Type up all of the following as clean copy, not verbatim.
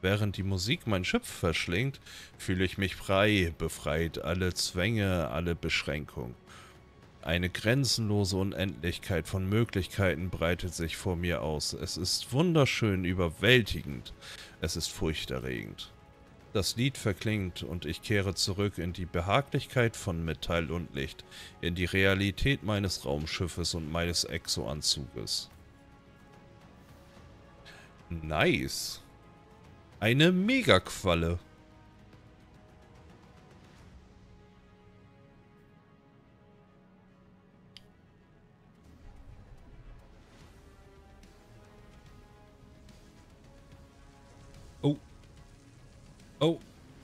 Während die Musik mein Schiff verschlingt, fühle ich mich frei, befreit, alle Zwänge, alle Beschränkungen. Eine grenzenlose Unendlichkeit von Möglichkeiten breitet sich vor mir aus. Es ist wunderschön, überwältigend. Es ist furchterregend. Das Lied verklingt und ich kehre zurück in die Behaglichkeit von Metall und Licht, in die Realität meines Raumschiffes und meines Exoanzuges. Nice. Eine Megaqualle. Oh, oh.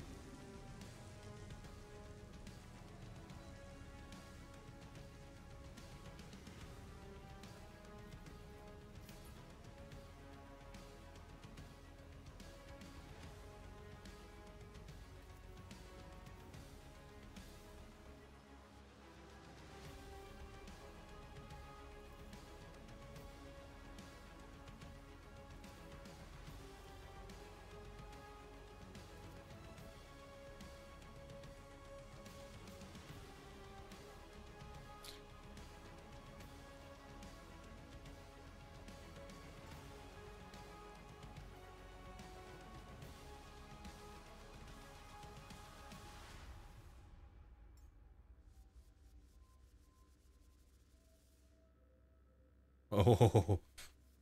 Oh.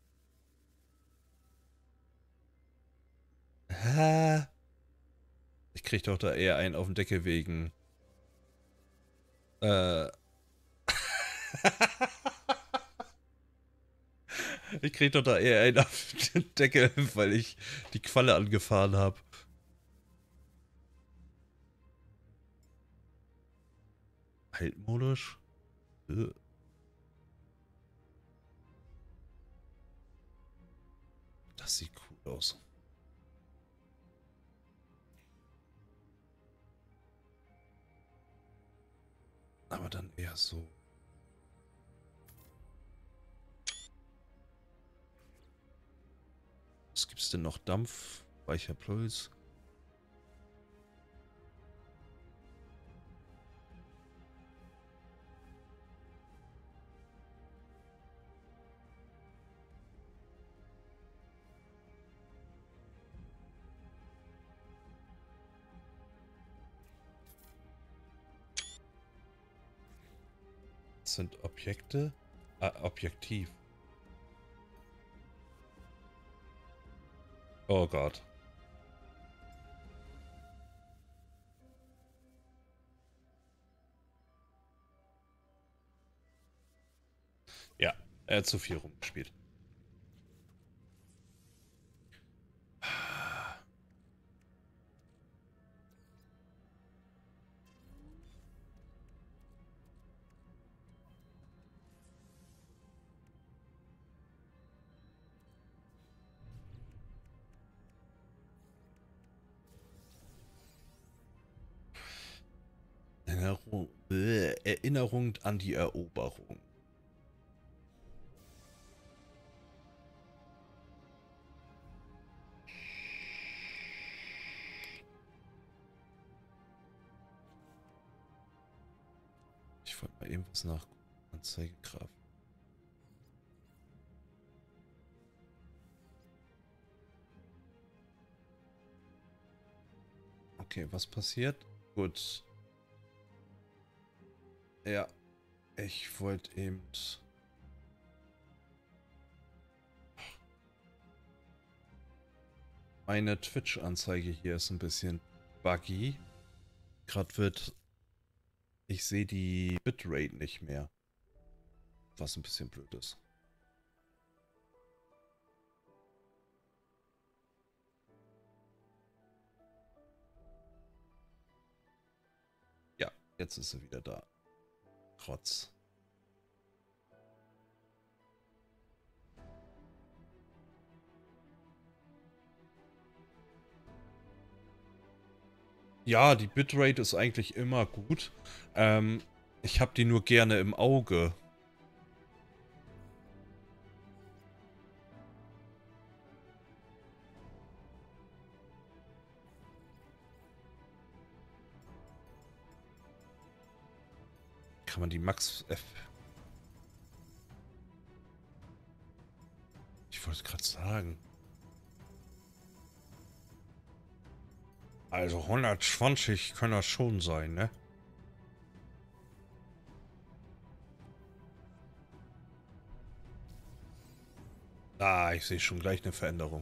Hä? Ich krieg doch da eher einen auf den Deckel wegen. Äh. Ich krieg doch da eher einen auf den Deckel, weil ich die Qualle angefahren habe. Altmodisch? Das sieht cool aus. Aber dann eher so. Was gibt's denn noch? Dampf, weicher Puls. Das sind Objekte. Objektiv. Oh Gott. Ja, er hat zu viel rumgespielt. Erinnerung an die Eroberung. Ich wollte mal eben was nachgucken. Anzeigekraft. Okay, was passiert? Gut. Ja, ich wollte eben... Meine Twitch-Anzeige hier ist ein bisschen buggy. Gerade wird... Ich sehe die Bitrate nicht mehr. Was ein bisschen blöd ist. Ja, jetzt ist sie wieder da. Trotz. Ja, die Bitrate ist eigentlich immer gut. Ich habe die nur gerne im Auge. kann man die Max F... Ich wollte gerade sagen. Also 120 kann das schon sein, ne? Ah, ich sehe schon gleich eine Veränderung.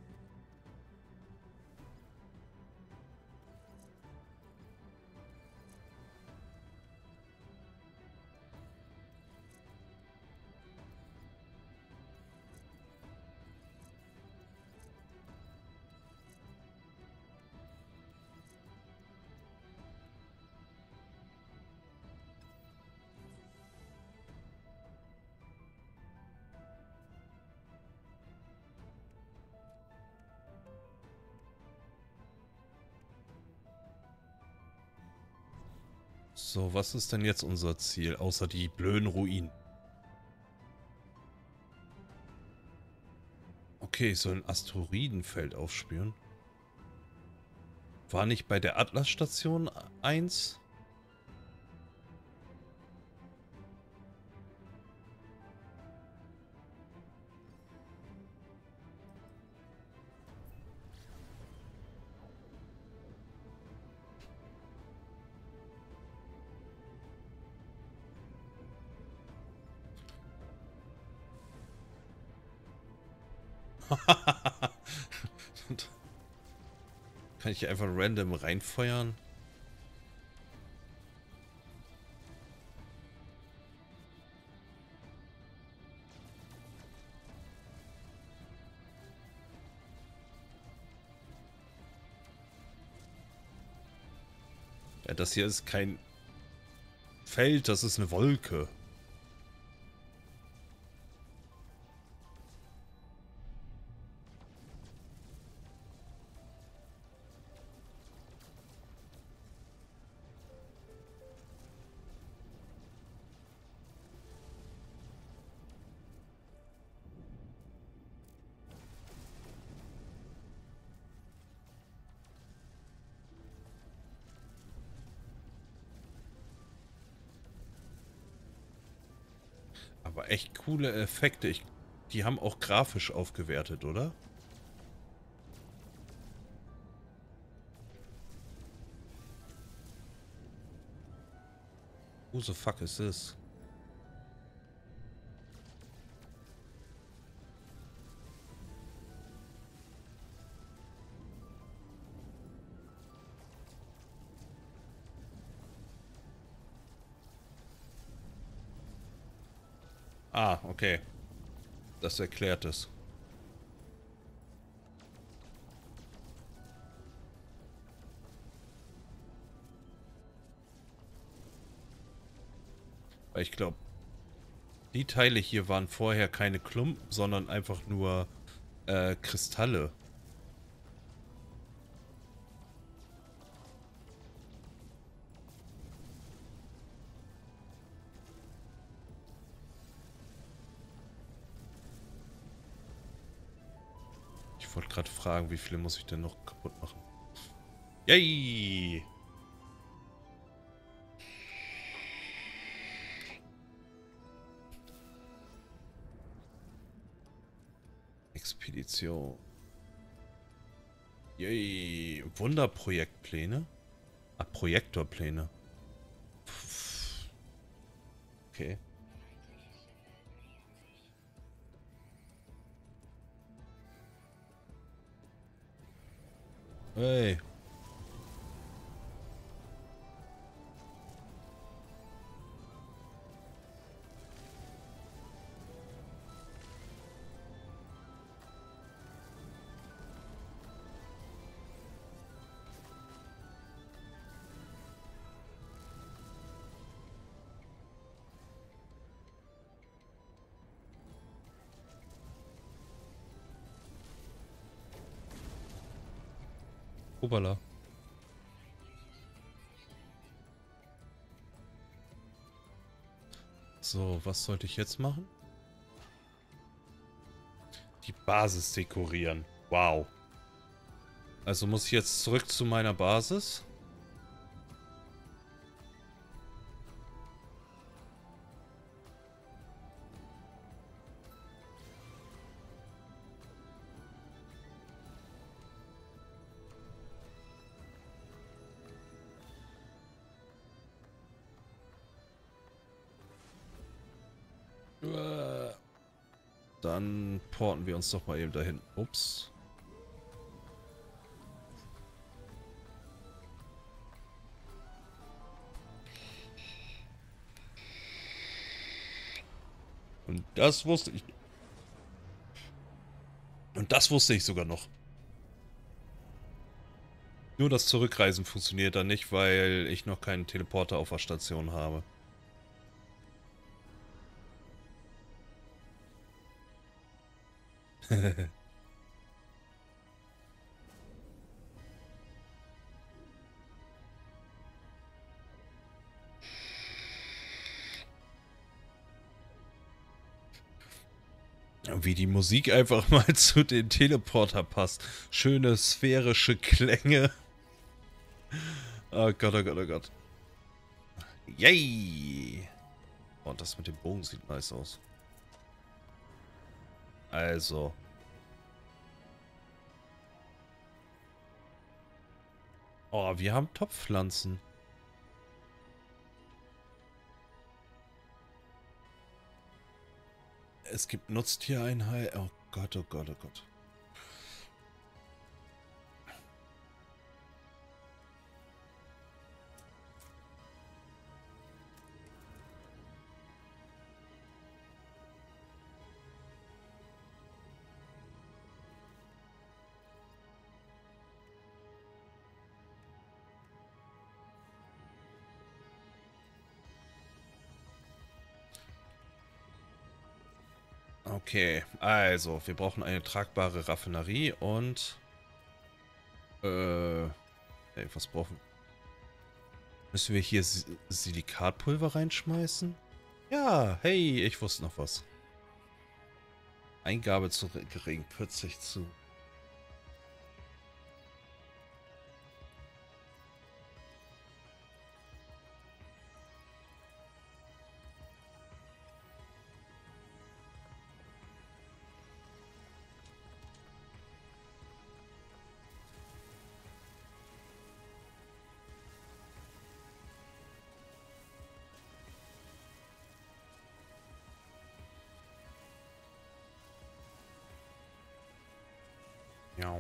So, was ist denn jetzt unser Ziel, außer die blöden Ruinen? Okay, ich soll ein Asteroidenfeld aufspüren. War nicht bei der Atlas-Station 1? Kann ich hier einfach random reinfeuern? Ja, das hier ist kein Feld, das ist eine Wolke. Aber echt coole Effekte. Die haben auch grafisch aufgewertet, oder? Who the fuck is this? Ah, okay. Das erklärt es. Weil ich glaube, die Teile hier waren vorher keine Klumpen, sondern einfach nur Kristalle. Ich wollte gerade fragen, wie viele muss ich denn noch kaputt machen? Yay! Expedition. Yay! Wunderprojektpläne? Ah, Projektorpläne. Okay. Hey. Hoppala. So, was sollte ich jetzt machen? Die Basis dekorieren. Wow. Also muss ich jetzt zurück zu meiner Basis. Dann porten wir uns doch mal eben dahin. Ups. Und das wusste ich. Und das wusste ich sogar noch. Nur das Zurückreisen funktioniert dann nicht, weil ich noch keinen Teleporter auf der Station habe. Wie die Musik einfach mal zu den Teleporter passt. Schöne sphärische Klänge. Oh Gott, oh Gott, oh Gott. Yay! Oh, das mit dem Bogen sieht nice aus. Also. Oh, wir haben Topfpflanzen. Es gibt Nutztiereinheit. Oh Gott, oh Gott, oh Gott. Okay, also, wir brauchen eine tragbare Raffinerie und... Ey, was brauchen wir? Müssen wir hier Silikatpulver reinschmeißen? Ja, hey, ich wusste noch was. Eingabe zu gering, 40 zu. Ja.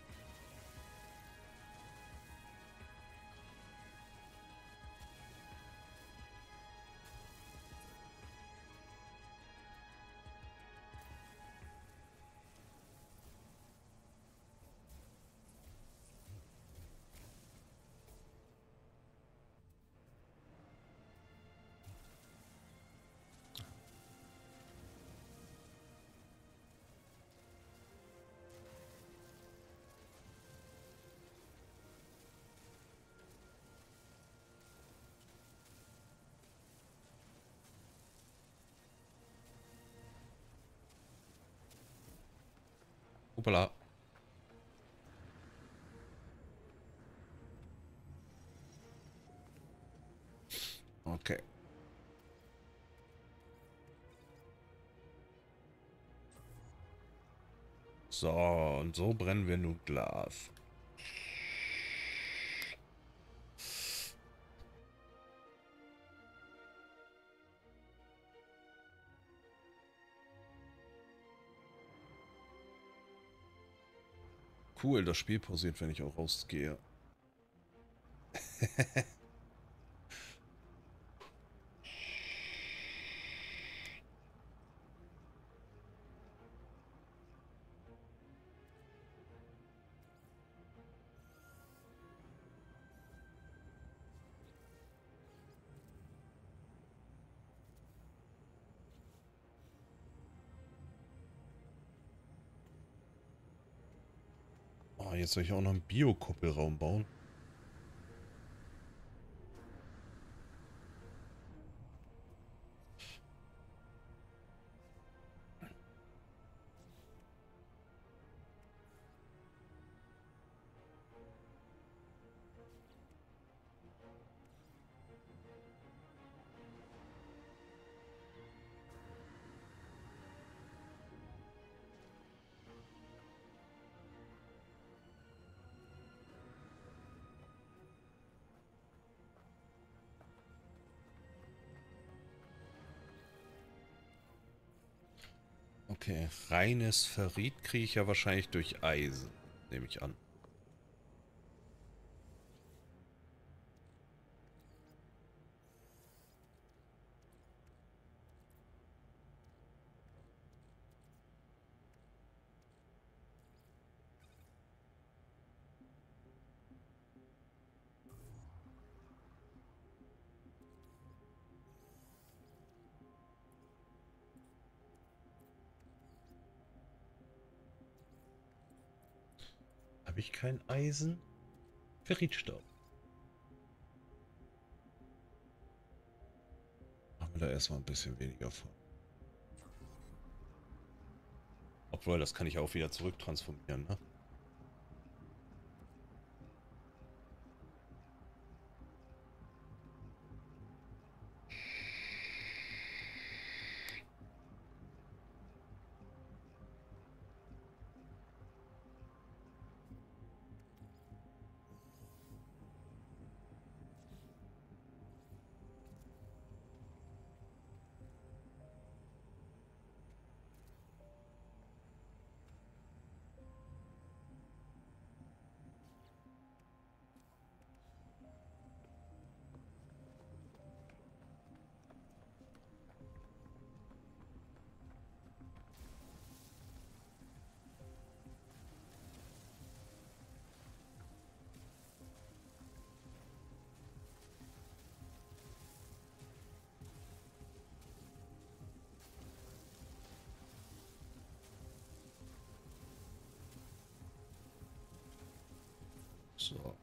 Hoppala. Okay. So, und so brennen wir nun Glas. Cool, das Spiel pausiert, wenn ich auch rausgehe. Oh, jetzt soll ich auch noch einen Bio-Kuppelraum bauen. Okay, reines Ferrit kriege ich ja wahrscheinlich durch Eisen, nehme ich an. Habe ich kein Eisen? Ferritstaub. Machen wir da erstmal ein bisschen weniger von. Obwohl, das kann ich auch wieder zurücktransformieren, ne? So.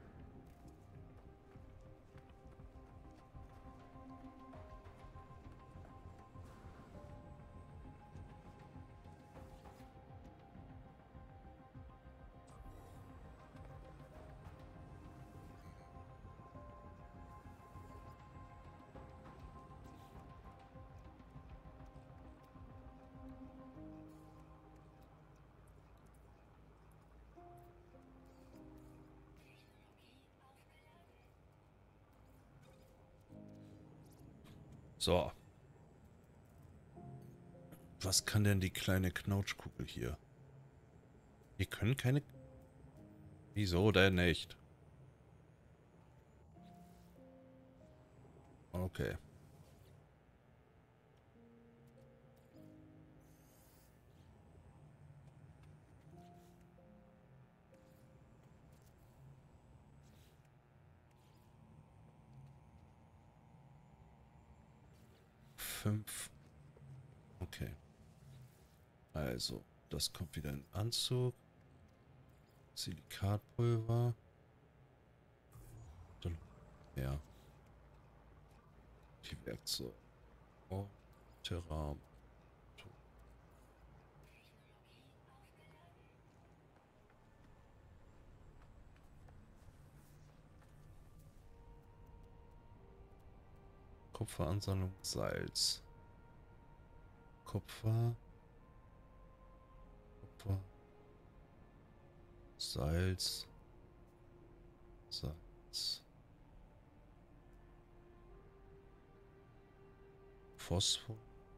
So. Was kann denn die kleine Knautschkugel hier? Wir können keine... Wieso denn nicht? Okay. Fünf. Okay. Also, das kommt wieder in den Anzug. Silikatpulver. Dann ja. Die Werkzeuge. Oh, Terram. Kupferansammlung, Salz. Kupfer. Kupfer. Salz. Salz. Phosphor.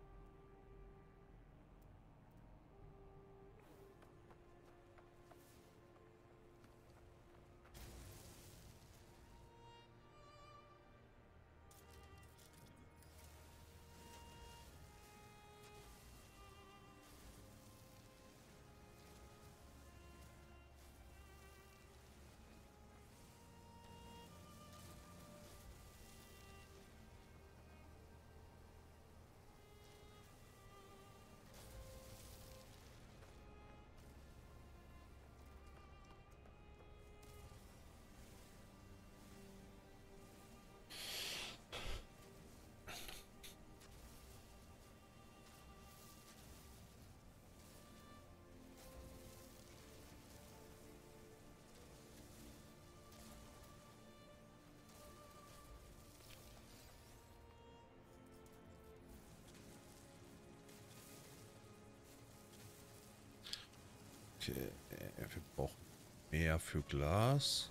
Okay, wir brauchen mehr für Glas.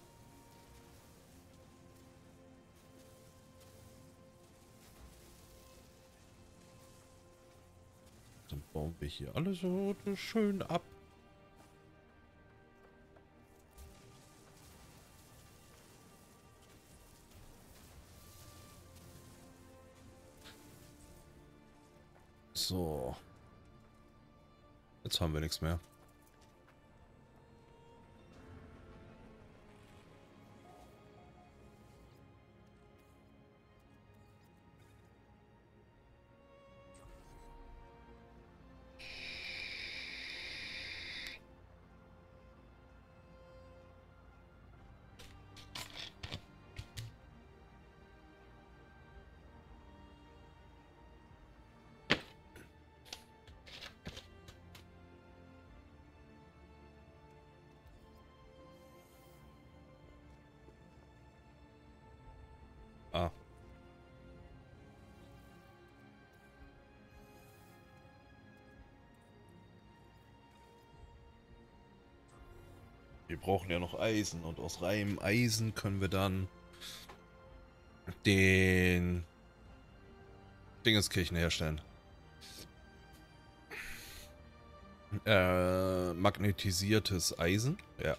Dann Bauen wir hier alles so schön ab. So. Jetzt haben wir nichts mehr. Ah. Wir brauchen ja noch Eisen und aus reinem Eisen können wir dann den Dingeskirchen herstellen. Magnetisiertes Eisen. Ja.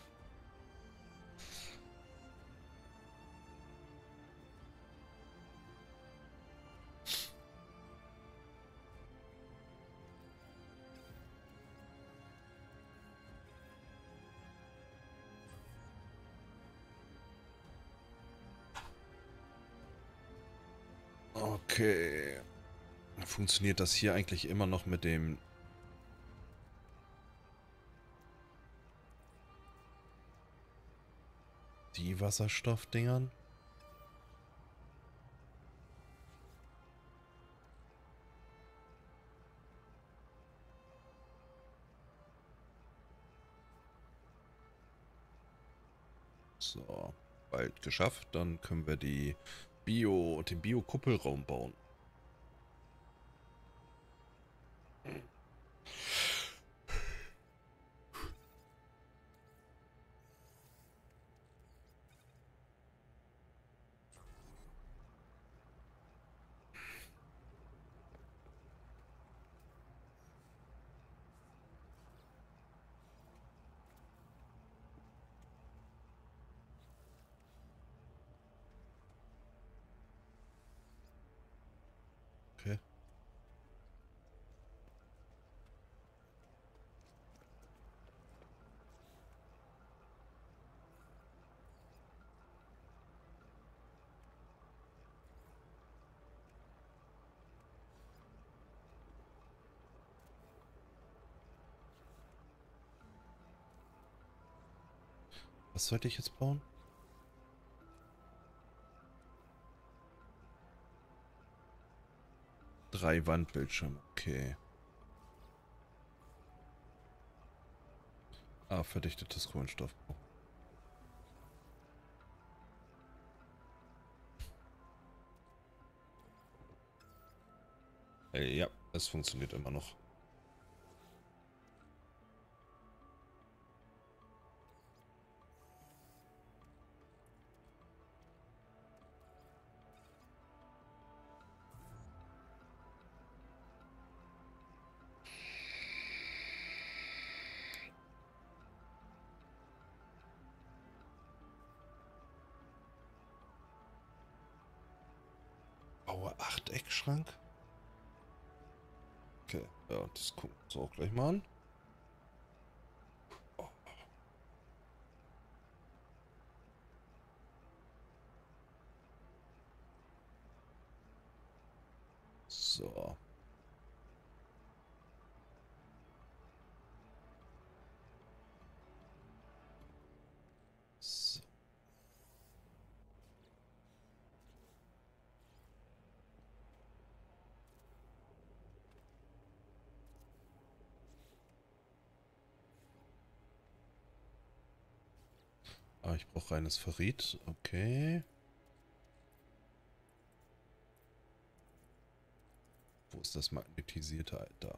Okay. Funktioniert das hier eigentlich immer noch mit dem... Die Wasserstoffdingern? So, bald geschafft. Dann können wir den Bio-Kuppelraum bauen. Okay. Was sollte ich jetzt bauen? Drei Wandbildschirme, okay. Ah, verdichtetes Kohlenstoff. Ja, es funktioniert immer noch. Baue Achteckschrank. Okay, ja, das gucken wir uns auch gleich mal an. Oh. So. So. Ah, ich brauche reines Ferrit. Okay. Wo ist das magnetisierte Alter?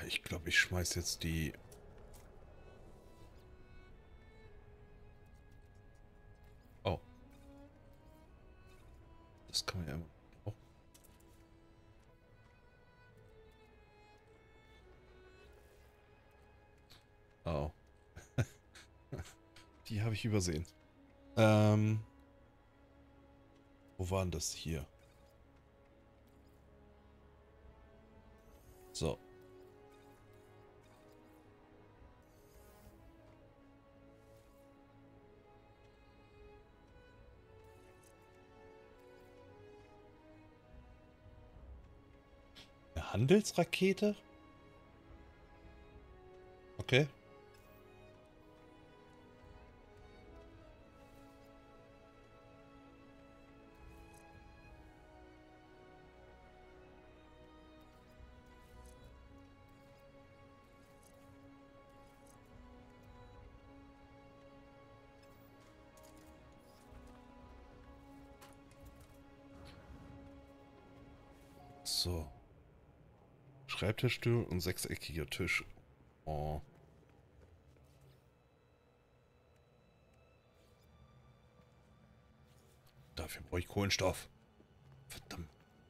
Ich glaube, ich schmeiß jetzt die... Oh. Das kann man ja immer... Oh. Oh. Die habe ich übersehen. Wo war denn das hier? So. Eine Handelsrakete? Okay. So. Schreibtischstuhl und sechseckiger Tisch. Oh. Dafür brauche ich Kohlenstoff. Verdammt.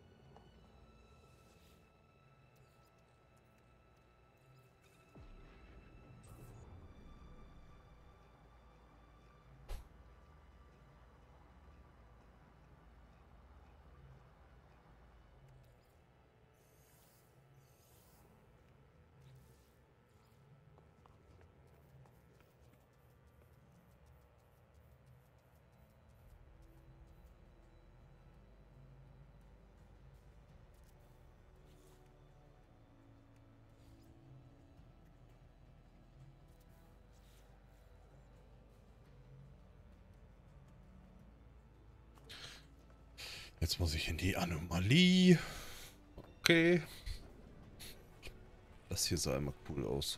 Jetzt muss ich in die Anomalie. Okay. Das hier sah immer cool aus.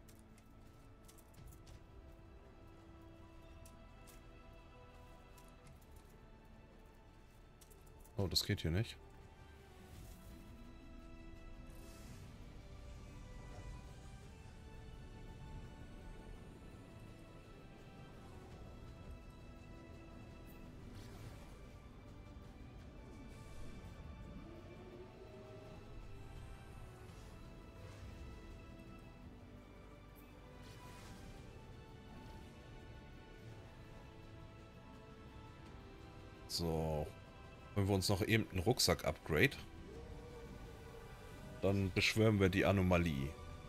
Oh, das geht hier nicht. So. Wenn wir uns noch eben einen Rucksack-Upgrade. Dann beschwören wir die Anomalie.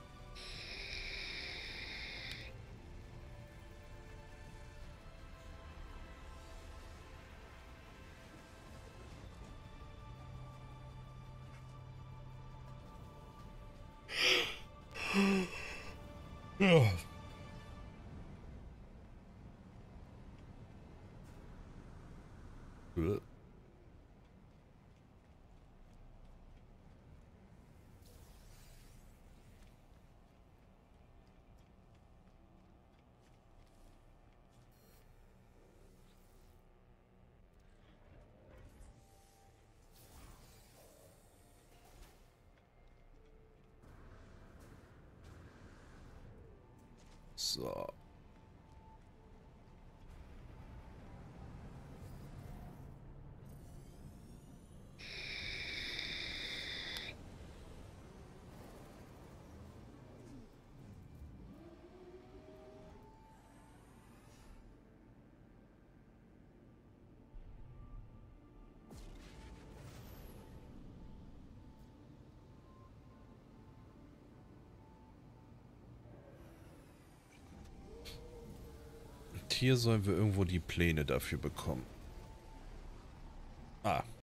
Ja. So. Und hier sollen wir irgendwo die Pläne dafür bekommen.